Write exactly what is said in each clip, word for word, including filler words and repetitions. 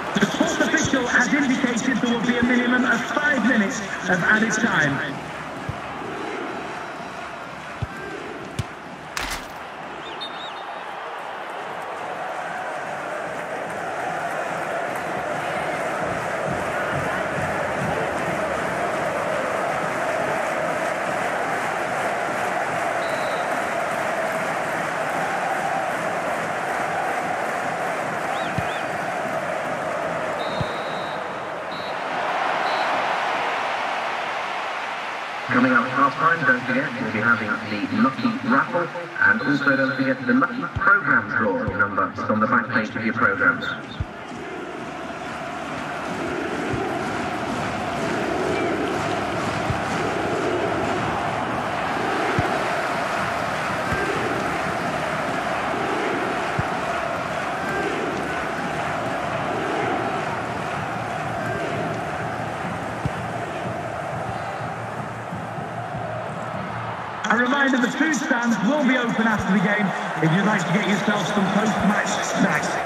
The sports official has indicated there will be a minimum of five minutes of added time. Coming up half time, don't forget, we'll be having the Lucky Raffle, and also don't forget the Lucky Programme draw number on the back page of your programmes. A reminder, the food stands will be open after the game if you'd like to get yourself some post-match snacks.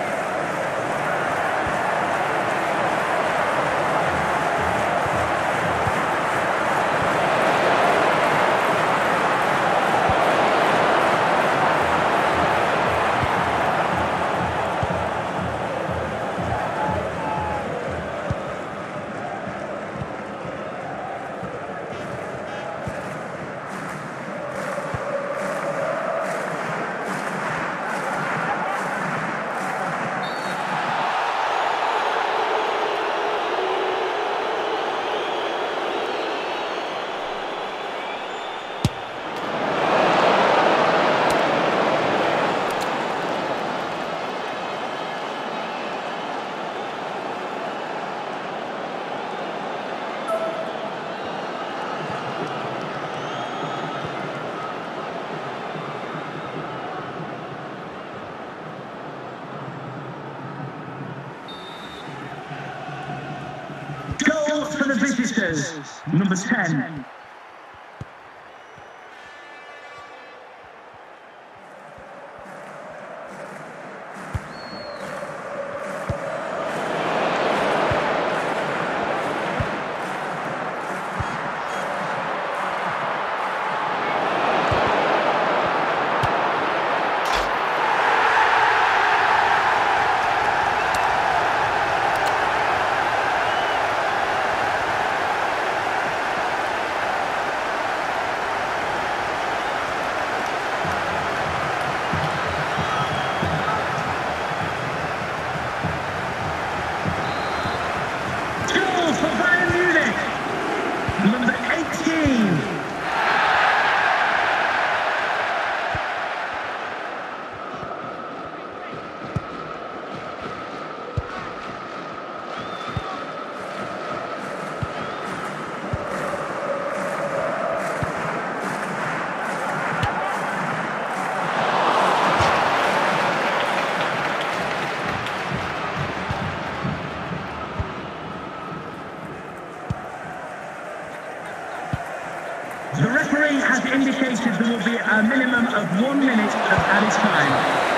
Goal for the visitors, number ten. For Bayern Munich, number eighteen. The referee has indicated there will be a minimum of one minute of added time.